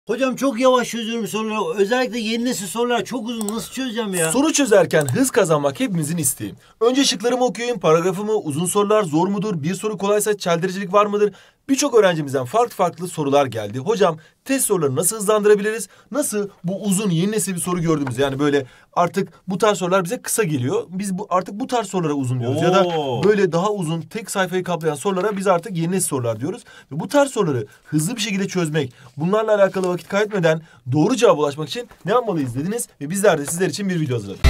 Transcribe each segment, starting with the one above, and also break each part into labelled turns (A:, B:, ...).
A: Hocam çok yavaş çözüyorum soruları. Özellikle yeni nesil sorular çok uzun. Nasıl çözeceğim ya?
B: Soru çözerken hız kazanmak hepimizin isteği. Önce şıklarımı okuyayım, paragrafımı, uzun sorular zor mudur, bir soru kolaysa çeldiricilik var mıdır? Birçok öğrencimizden farklı sorular geldi. Hocam test soruları nasıl hızlandırabiliriz? Nasıl bu uzun yeni nesil bir soru gördüğümüz yani böyle artık bu tarz sorular bize kısa geliyor. Biz artık bu tarz sorulara uzun diyoruz. Ya da böyle daha uzun tek sayfayı kaplayan sorulara biz artık yeni nesil sorular diyoruz. Ve bu tarz soruları hızlı bir şekilde çözmek, bunlarla alakalı vakit kaybetmeden doğru cevaba ulaşmak için ne yapmalıyız dediniz. Ve bizler de sizler için bir video hazırladık.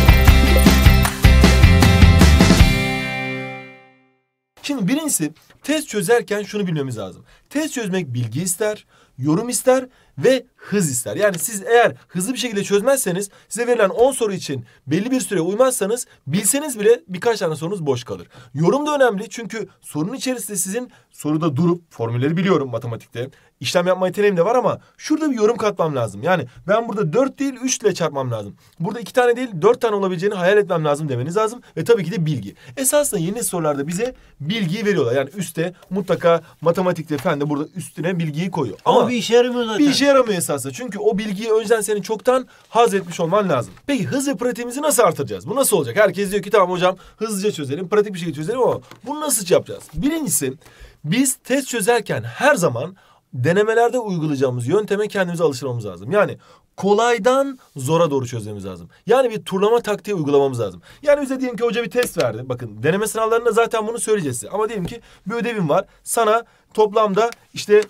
B: Şimdi birincisi test çözerken şunu bilmemiz lazım. Test çözmek bilgi ister, yorum ister ve hız ister. Yani siz eğer hızlı bir şekilde çözmezseniz size verilen 10 soru için belli bir süre uymazsanız bilseniz bile birkaç tane sorunuz boş kalır. Yorum da önemli çünkü sorunun içerisinde sizin soruda durup formülleri biliyorum matematikte. İşlem yapma yeteneğim de var ama şurada bir yorum katmam lazım. Yani ben burada 4 değil 3 ile çarpmam lazım. Burada 2 tane değil 4 tane olabileceğini hayal etmem lazım demeniz lazım. Ve tabii ki de bilgi. Esasında yeni sorularda bize bilgiyi veriyorlar. Yani üstte mutlaka matematikte fen de burada üstüne bilgiyi koyuyor.
A: Ama bir işe yaramıyor zaten.
B: Bir işe yaramıyor esasında. Çünkü o bilgiyi önceden senin çoktan haz etmiş olman lazım. Peki hız ve pratiğimizi nasıl artıracağız? Bu nasıl olacak? Herkes diyor ki tamam hocam hızlıca çözelim, pratik bir şekilde çözelim ama bunu nasıl yapacağız? Birincisi biz test çözerken her zaman denemelerde uygulayacağımız yönteme kendimizi alıştırmamız lazım. Yani kolaydan zora doğru çözmemiz lazım. Yani bir turlama taktiği uygulamamız lazım. Yani bize diyelim ki hoca bir test verdi. Bakın deneme sınavlarında zaten bunu söyleyeceğiz size. Ama diyelim ki bir ödevim var. Sana toplamda işte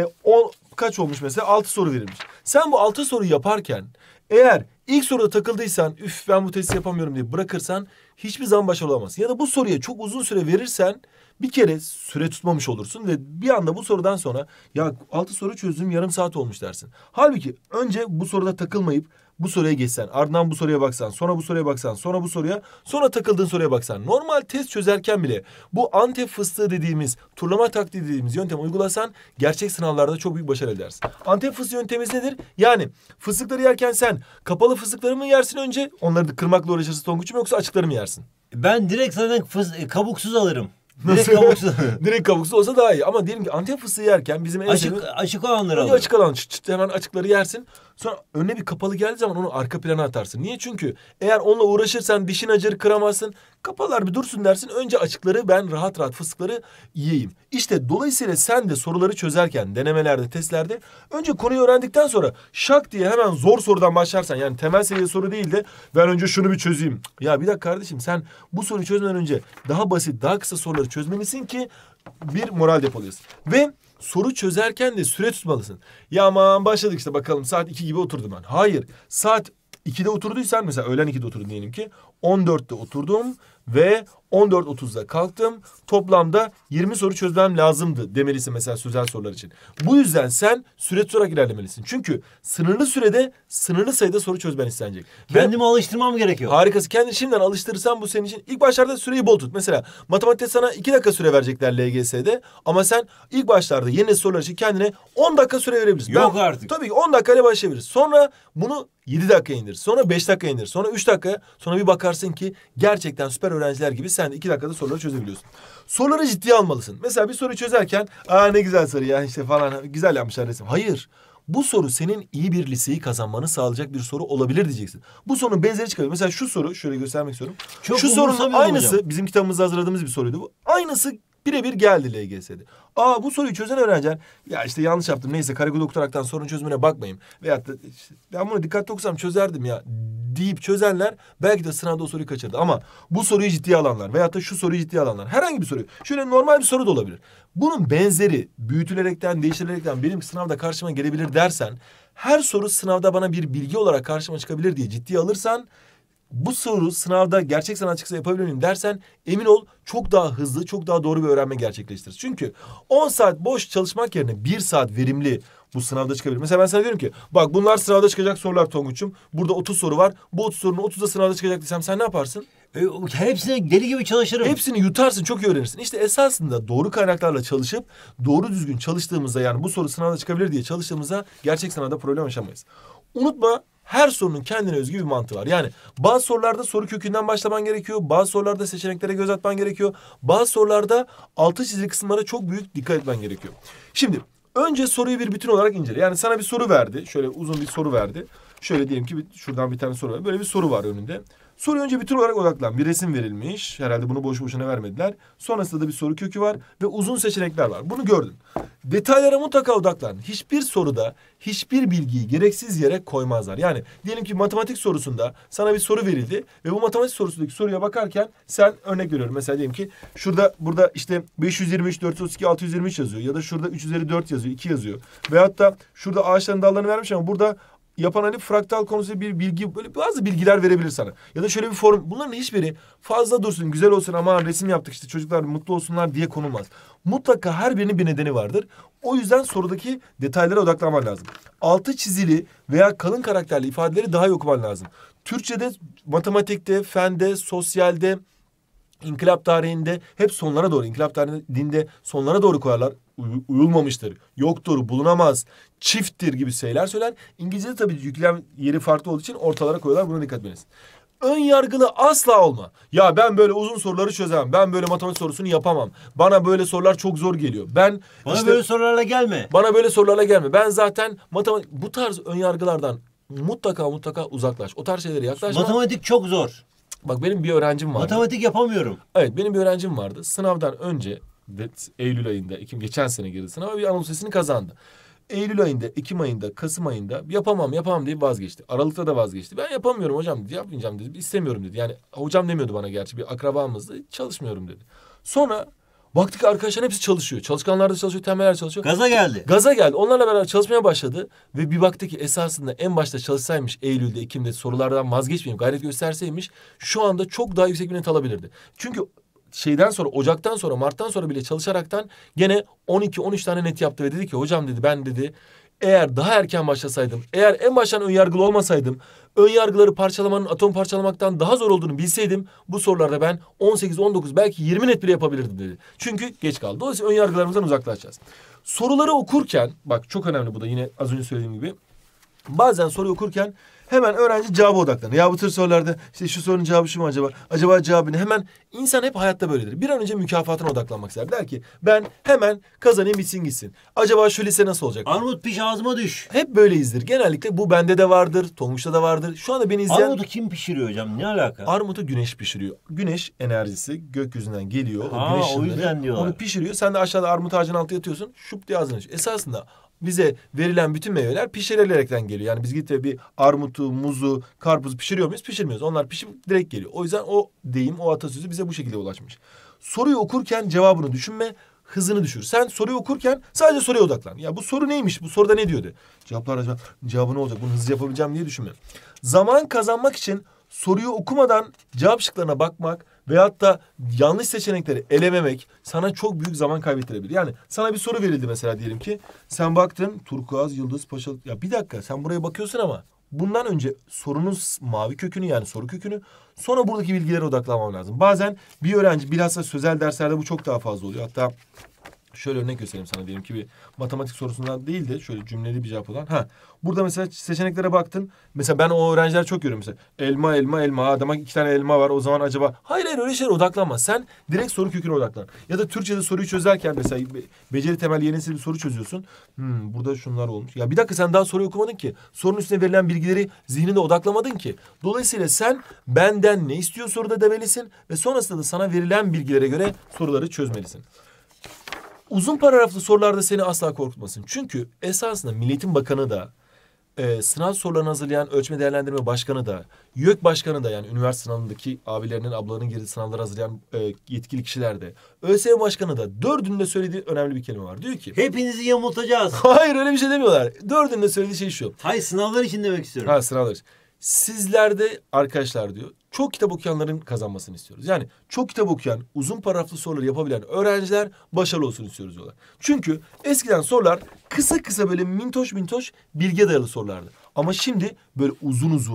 B: 10 kaç olmuş mesela 6 soru verilmiş. Sen bu 6 soruyu yaparken eğer ilk soruda takıldıysan üf ben bu testi yapamıyorum diye bırakırsan hiçbir zaman başarılı olamazsın. Ya da bu soruya çok uzun süre verirsen bir kere süre tutmamış olursun ve bir anda bu sorudan sonra ya 6 soru çözdüm yarım saat olmuş dersin. Halbuki önce bu soruda takılmayıp bu soruya geçsen, ardından bu soruya baksan, sonra bu soruya baksan, sonra bu soruya, sonra takıldığın soruya baksan. Normal test çözerken bile bu Antep fıstığı dediğimiz, turlama taktiği dediğimiz yöntemi uygulasan gerçek sınavlarda çok büyük başarı eder. Antep fıstığı yöntemimiz nedir? Yani fıstıkları yerken sen kapalı fıstıkları mı yersin önce? Onları da kırmakla uğraşırsın Tonguç'um yoksa açıkları mı yersin?
A: Ben direkt zaten kabuksuz alırım. Direkt kabuksuz.
B: Direkt kabuksuz olsa daha iyi. Ama diyelim ki Antep fıstığı yerken bizim
A: açık olanları
B: alırım. Açık alan hemen açıkları yersin. Sonra önüne bir kapalı geldiği zaman onu arka plana atarsın. Niye? Çünkü eğer onunla uğraşırsan dişin acır kıramazsın. Kapalılar bir dursun dersin. Önce açıkları ben rahat fıstıkları yiyeyim. İşte dolayısıyla sen de soruları çözerken denemelerde, testlerde önce konuyu öğrendikten sonra şak diye hemen zor sorudan başlarsan yani temel seviye soru değil de ben önce şunu bir çözeyim. Ya bir dakika kardeşim sen bu soruyu çözmeden önce daha basit, daha kısa soruları çözmelisin ki bir moral depolayasın. Ve soru çözerken de süre tutmalısın. Ya aman başladık işte bakalım saat 2 gibi oturdum ben. Hayır saat 2'de oturduysan mesela öğlen 2'de oturdun diyelim ki 14'te oturdum ve 14.30'da kalktım. Toplamda 20 soru çözmem lazımdı demelisin mesela sözel sorular için. Bu yüzden sen süre tutarak ilerlemelisin. Çünkü sınırlı sürede sınırlı sayıda soru çözmen istenecek.
A: Kendimi alıştırmam gerekiyor.
B: Harikası. Kendini şimdiden alıştırırsan bu senin için ilk başlarda süreyi bol tut. Mesela matematikte sana 2 dakika süre verecekler LGS'de ama sen ilk başlarda yeni sorular için kendine 10 dakika süre verebilirsin.
A: Yok artık.
B: Tabii ki 10 dakikayla başlayabiliriz. Sonra bunu 7 dakika indir. Sonra 5 dakika indir. Sonra 3 dakika. Sonra bir bakarsın ki gerçekten süper öğrenciler gibi sen de 2 dakikada soruları çözebiliyorsun. Soruları ciddiye almalısın. Mesela bir soruyu çözerken ne güzel soru ya işte falan güzel yapmışlar resim. Hayır. Bu soru senin iyi bir liseyi kazanmanı sağlayacak bir soru olabilir diyeceksin. Bu sorunun benzeri çıkıyor. Mesela şu soru şöyle göstermek istiyorum. Şu sorunun aynısı hocam. Bizim kitabımızda hazırladığımız bir soruydu bu. Aynısı birebir geldi LGS'de. Bu soruyu çözen öğrenciler ya işte yanlış yaptım neyse karegod okutaraktan sorun çözümüne bakmayayım. Veyahut da işte, ben bunu dikkatli okusam çözerdim ya deyip çözenler belki de sınavda o soruyu kaçırdı. Ama bu soruyu ciddiye alanlar veyahut da şu soruyu ciddiye alanlar herhangi bir soruyu şöyle normal bir soru da olabilir. Bunun benzeri büyütülerekten değiştirilerekten benim sınavda karşıma gelebilir dersen her soru sınavda bana bir bilgi olarak karşıma çıkabilir diye ciddiye alırsan bu soru sınavda gerçek sana çıksa yapabilir miyim dersen emin ol çok daha hızlı, çok daha doğru bir öğrenme gerçekleştirir. Çünkü 10 saat boş çalışmak yerine 1 saat verimli bu sınavda çıkabilir. Mesela ben sana diyorum ki bak bunlar sınavda çıkacak sorular Tonguç'um. Burada 30 soru var. Bu 30 sorunun 30'da sınavda çıkacak desem sen ne yaparsın?
A: Hepsine deli gibi çalışırım.
B: Hepsini yutarsın, çok iyi öğrenirsin. İşte esasında doğru kaynaklarla çalışıp doğru düzgün çalıştığımızda yani bu soru sınavda çıkabilir diye çalıştığımızda gerçek sınavda problem yaşamayız. Unutma her sorunun kendine özgü bir mantığı var. Yani bazı sorularda soru kökünden başlaman gerekiyor. Bazı sorularda seçeneklere göz atman gerekiyor. Bazı sorularda altı çizili kısımlara çok büyük dikkat etmen gerekiyor. Şimdi Önce soruyu bir bütün olarak incele. Yani sana bir soru verdi. Şöyle uzun bir soru verdi. Şöyle diyelim ki şuradan bir tane soru var. Böyle bir soru var önünde. Soruyu önce bütün olarak odaklan. Bir resim verilmiş. Herhalde bunu boşu boşuna vermediler. Sonrasında da bir soru kökü var ve uzun seçenekler var. Bunu gördün. Detaylara mutlaka odaklan. Hiçbir soruda hiçbir bilgiyi gereksiz yere koymazlar. Yani diyelim ki matematik sorusunda sana bir soru verildi ve bu matematik sorusundaki soruya bakarken sen örnek veriyorum. Mesela diyelim ki burada işte 523, 432, 623 yazıyor. Ya da şurada 3 üzeri 4 yazıyor, 2 yazıyor. Veyahut da şurada ağaçların dallarını vermiş ama burada yapan hani fraktal konusunda bir bilgi, böyle bazı bilgiler verebilir sana. Ya da şöyle bir form, bunların hiçbiri fazla dursun, güzel olsun ama resim yaptık işte çocuklar mutlu olsunlar diye konulmaz. Mutlaka her birinin bir nedeni vardır. O yüzden sorudaki detaylara odaklanman lazım. Altı çizili veya kalın karakterli ifadeleri daha iyi okuman lazım. Türkçe'de, matematikte, fende, sosyalde, İnkılap tarihinde hep sonlara doğru, inkılap tarihinde, dinde sonlara doğru koyarlar. Uyulmamıştır, yoktur, bulunamaz, çifttir gibi şeyler söyler. İngilizce'de tabii yüklem yeri farklı olduğu için ortalara koyuyorlar. Buna dikkat ediniz. Ön yargılı asla olma. Ya ben böyle uzun soruları çözemem. Ben böyle matematik sorusunu yapamam. Bana böyle sorular çok zor geliyor.
A: Bana böyle sorularla gelme.
B: Bana böyle sorularla gelme. Ben zaten matematik, bu tarz ön yargılardan mutlaka uzaklaş. O tarz şeylere yaklaşma.
A: Matematik çok zor.
B: Bak benim bir öğrencim vardı.
A: Matematik yapamıyorum.
B: Evet, benim bir öğrencim vardı. Sınavdan önce Eylül ayında, geçen sene girdi sınava, bir Anadolu Lisesi'ni kazandı. Eylül ayında, Ekim ayında, Kasım ayında yapamam diye vazgeçti. Aralıkta da vazgeçti. Ben yapamıyorum hocam dedi, yapmayacağım dedi. İstemiyorum dedi. Yani hocam demiyordu bana, gerçi bir akrabamızdı. Çalışmıyorum dedi. Sonra baktık arkadaşlar hepsi çalışıyor. Çalışkanlar da çalışıyor, tembeller çalışıyor.
A: Gaza geldi.
B: Gaza geldi. Onlarla beraber çalışmaya başladı. Ve bir baktı ki esasında en başta çalışsaymış, Eylül'de, Ekim'de sorulardan vazgeçmeyeyim, gayret gösterseymiş, şu anda çok daha yüksek bir net alabilirdi. Çünkü şeyden sonra, Ocak'tan sonra, Mart'tan sonra bile çalışaraktan gene 12-13 tane net yaptı ve dedi ki hocam dedi, ben dedi eğer daha erken başlasaydım, eğer en baştan önyargılı olmasaydım, önyargıları parçalamanın atom parçalamaktan daha zor olduğunu bilseydim, bu sorularda ben 18, 19 belki 20 net bile yapabilirdim dedi. Çünkü geç kaldı. Dolayısıyla önyargılarımızdan uzaklaşacağız. Soruları okurken, bak çok önemli bu da, yine az önce söylediğim gibi, bazen soruyu okurken hemen öğrenci cevaba odaklanır. Ya bu tür sorularda işte şu sorunun cevabı şu mu acaba? Acaba cevabı ne? Hemen insan hep hayatta böyledir. Bir an önce mükafatına odaklanmak ister. Der ki ben hemen kazanayım, bitsin gitsin. Acaba şu lise nasıl olacak?
A: Armut piş ağzıma düş.
B: Hep böyleyizdir. Genellikle bu bende de vardır. Tonguç'ta da vardır. Şu anda beni izleyen...
A: Armutu kim pişiriyor hocam? Ne alaka?
B: Armutu güneş pişiriyor. Güneş enerjisi gökyüzünden geliyor.
A: Ha,
B: O güneş
A: o
B: ışınları
A: yüzden diyorlar.
B: onu pişiriyor. Sen de aşağıda armut ağacının altında yatıyorsun. Şup diye ağzına açıyor. Esasında bize verilen bütün meyveler pişirilerekten geliyor. Yani biz gidip de bir armutu, muzu, karpuzu pişiriyor muyuz? Pişirmiyoruz. Onlar pişip direkt geliyor. O yüzden o deyim, o atasözü bize bu şekilde ulaşmış. Soruyu okurken cevabını düşünme, hızını düşür. Sen soruyu okurken sadece soruya odaklan. Ya bu soru neymiş? Bu soruda ne diyordu? Cevabı ne olacak? Bunu hızlı yapabileceğim diye düşünme. Zaman kazanmak için soruyu okumadan cevap şıklarına bakmak veyahut da yanlış seçenekleri elememek sana çok büyük zaman kaybettirebilir. Yani sana bir soru verildi mesela, diyelim ki sen baktın turkuaz, yıldız, paşa. Ya bir dakika, sen buraya bakıyorsun ama bundan önce sorunun mavi kökünü, yani soru kökünü, sonra buradaki bilgilere odaklanmam lazım. Bazen bir öğrenci, bilhassa sözel derslerde bu çok daha fazla oluyor. Hatta şöyle örnek göstereyim sana, diyelim ki bir matematik sorusundan değil de şöyle cümleli bir cevap olan. Burada mesela seçeneklere baktın. Mesela ben o öğrenciler çok görüyorum mesela. Elma. Adama 2 tane elma var. O zaman acaba... Hayır öyle şeylere odaklanma. Sen direkt soru köküne odaklan. Ya da Türkçe'de soruyu çözerken mesela beceri temelli yeni nesil bir soru çözüyorsun. Burada şunlar olmuş. Ya bir dakika, sen daha soruyu okumadın ki. Sorunun üstüne verilen bilgileri zihninde odaklamadın ki. Dolayısıyla sen benden ne istiyor soruda demelisin ve sonrasında da sana verilen bilgilere göre soruları çözmelisin. Uzun paragraflı sorularda seni asla korkutmasın. Çünkü esasında Milli Eğitim Bakanı da, sınav sorularını hazırlayan Ölçme Değerlendirme Başkanı da, YÖK Başkanı da, yani üniversite sınavındaki abilerinin, ablalarının girdiği sınavları hazırlayan yetkili kişiler de, ÖSYM Başkanı da, dördünün de söylediği önemli bir kelime var. Diyor ki...
A: Hepinizi yamultacağız.
B: Hayır, öyle bir şey demiyorlar. Dördünün de söylediği şey şu.
A: Hayır, sınavlar için demek istiyorum.
B: Sınavlar için. Sizlerde arkadaşlar diyor, çok kitap okuyanların kazanmasını istiyoruz. Yani çok kitap okuyan, uzun paragraflı soruları yapabilen öğrenciler başarılı olsun istiyoruz diyorlar. Çünkü eskiden sorular kısa böyle mintoş bilgiye dayalı sorulardı. Ama şimdi böyle uzun,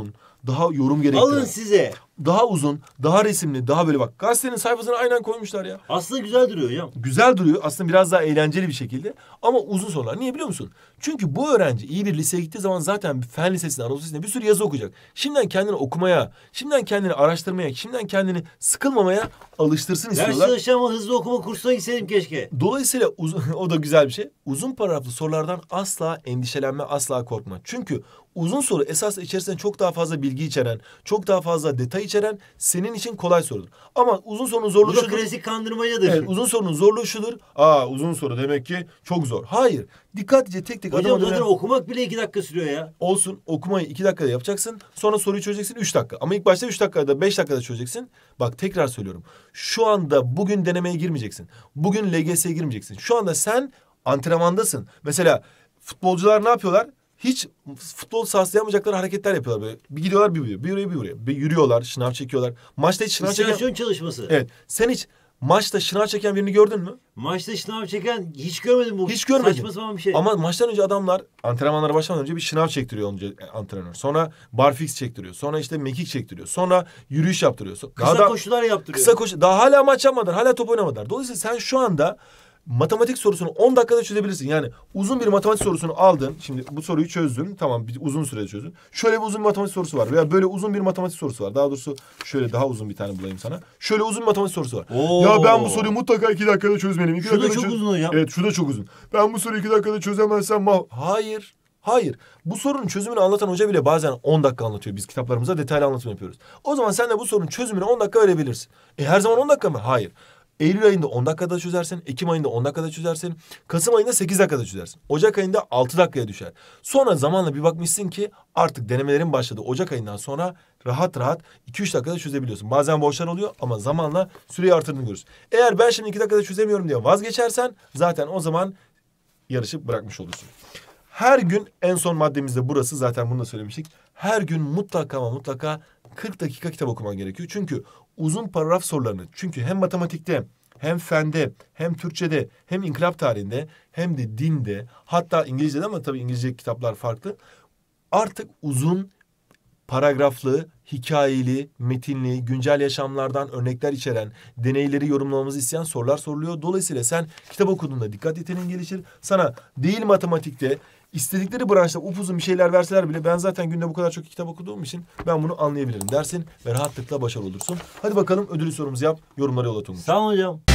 B: daha yorum gerektiren.
A: Alın size.
B: Daha uzun, daha resimli, daha böyle bak. Gazetenin sayfasına aynen koymuşlar ya.
A: Aslında güzel duruyor hocam.
B: Güzel duruyor. Aslında biraz daha eğlenceli bir şekilde. Ama uzun sorular. Niye biliyor musun? Çünkü bu öğrenci iyi bir liseye gittiği zaman zaten fen lisesinde, Anadolu Lisesi'nde bir sürü yazı okuyacak. Şimdiden kendini okumaya, şimdiden kendini araştırmaya, şimdiden kendini sıkılmamaya alıştırsın
A: Ders
B: istiyorlar.
A: çalışacağım ama hızlı okuma kursuna gitseydim keşke.
B: Dolayısıyla o da güzel bir şey. Uzun paragraflı sorulardan asla endişelenme, asla korkma. Çünkü uzun soru esas içerisinde çok daha fazla bilgi içeren, çok daha fazla detay içeren senin için kolay sorudur. Ama uzun sorunun zorluğu
A: Bu da
B: şudur.
A: klasik kandırmacadır.
B: Evet, uzun sorunun zorluğu şudur. Uzun soru demek ki çok zor. Hayır. Dikkatlice tek tek
A: Hocam
B: adım
A: zaten okumak bile 2 dakika sürüyor ya.
B: olsun. Okumayı 2 dakikada yapacaksın. Sonra soruyu çözeceksin 3 dakika. Ama ilk başta 3 dakikada 5 dakikada çözeceksin. Bak tekrar söylüyorum. Şu anda bugün denemeye girmeyeceksin. Bugün LGS'ye girmeyeceksin. Şu anda sen antrenmandasın. Mesela futbolcular ne yapıyorlar? Hiç futbol sahasında yapmayacakları hareketler yapıyorlar böyle. Bir gidiyorlar bir buraya, bir oraya bir buraya. Bir yürüyorlar, şınav çekiyorlar. Maçta hiç şınav çeken...
A: İstasyon çalışması.
B: Evet. Sen hiç maçta şınav çeken birini gördün mü?
A: Maçta sınav çeken hiç görmedim bu.
B: Hiç görmedim.
A: Saçma sapan bir şey.
B: Ama maçtan önce adamlar antrenmanlara başlamadan önce bir şınav çektiriyor önce antrenör. Sonra barfiks çektiriyor. Sonra işte mekik çektiriyor. Sonra yürüyüş yaptırıyor.
A: Kısa koşular yaptırıyor.
B: Kısa koşu. Daha hala maç yapmadılar. Hala top oynamadılar. Dolayısıyla sen şu anda matematik sorusunu 10 dakikada çözebilirsin. Yani uzun bir matematik sorusunu aldın. Şimdi bu soruyu çözdün. Tamam bir uzun sürede çözdün. Şöyle bir uzun bir matematik sorusu var. Veya böyle uzun bir matematik sorusu var. Daha doğrusu şöyle daha uzun bir tane bulayım sana. Şöyle uzun bir matematik sorusu var.
A: Oo.
B: Ya ben bu soruyu mutlaka 2 dakikada çözmeliyim.
A: Şu da çok uzun hocam.
B: Evet şu da çok uzun. Ben bu soruyu 2 dakikada çözemezsem Hayır. Hayır. Bu sorunun çözümünü anlatan hoca bile bazen 10 dakika anlatıyor. Biz kitaplarımızda detaylı anlatım yapıyoruz. O zaman sen de bu sorunun çözümünü 10 dakika verebilirsin. Her zaman 10 dakika mı? Hayır. Eylül ayında 10 dakikada çözersin. Ekim ayında 10 dakikada çözersin. Kasım ayında 8 dakikada çözersin. Ocak ayında 6 dakikaya düşer. Sonra zamanla bir bakmışsın ki artık denemelerin başladı. Ocak ayından sonra rahat rahat 2-3 dakikada çözebiliyorsun. Bazen boşlar oluyor ama zamanla süreyi artırdığını görürüz. Eğer ben şimdi 2 dakikada çözemiyorum diye vazgeçersen zaten o zaman yarışı bırakmış olursun. Her gün en son maddemizde burası zaten bunu da söylemiştik. Her gün mutlaka ama mutlaka 40 dakika kitap okuman gerekiyor. Çünkü uzun paragraf sorularını çünkü hem matematikte hem fende hem Türkçede hem inkılap tarihinde hem de dinde hatta İngilizce'de ama tabii İngilizce kitaplar farklı. Artık uzun paragraflı, hikayeli, metinli, güncel yaşamlardan örnekler içeren, deneyleri yorumlamamızı isteyen sorular soruluyor. Dolayısıyla sen kitap okuduğunda dikkat yeteneğin gelişir. Sana değil matematikte, istedikleri branşta upuzun bir şeyler verseler bile ben zaten günde bu kadar çok kitap okuduğum için ben bunu anlayabilirim dersin ve rahatlıkla başarılı olursun. Hadi bakalım ödülü sorumuzu yap, yorumlara yolla Tonguç.
A: Sağ olun hocam.